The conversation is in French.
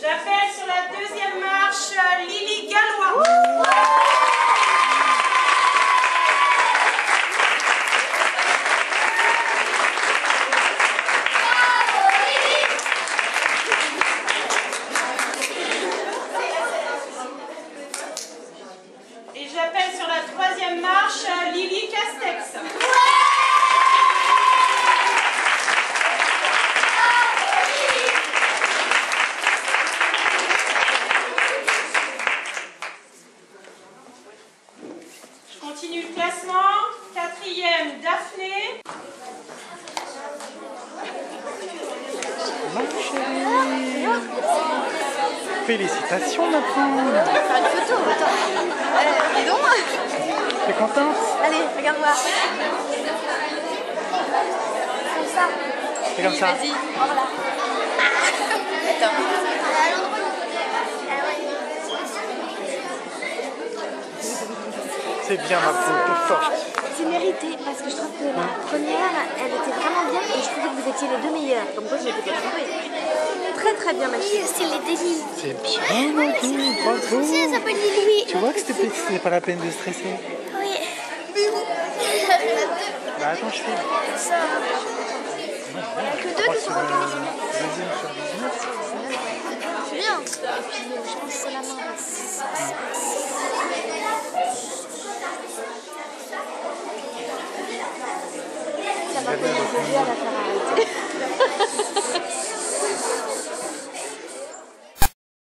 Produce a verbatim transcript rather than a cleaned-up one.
J'appelle sur la deuxième marche Lily Gallois. Et j'appelle sur la troisième marche Lily Castex. Je continue le classement. Quatrième, Daphné. Ma chérie. Félicitations maintenant. On va faire une photo, attends. Eh, dis donc. T'es contente? Allez, regarde-moi. Comme ça. C'est comme Oui, ça. vas-y, voilà. Attends. C'est bien ma peau, t'es forte. C'est mérité parce que je trouve que la première, elle était vraiment bien et je trouvais que vous étiez les deux meilleurs. Comme quoi, je m'étais pas trompée. Très très bien, ma chérie. C'est les délits. C'est bien, Maggie, bravo. Ça s'appelle Lily. Tu vois que c'était c'était pas la peine de stresser. Oui. Bah attends, je fais. Il n'y a que deux qui sont organisés. Vas-y, on fait un business. C'est bien. Et puis, euh, je pense que c'est la main. Ça m'a fait un peu à la faire arrêter.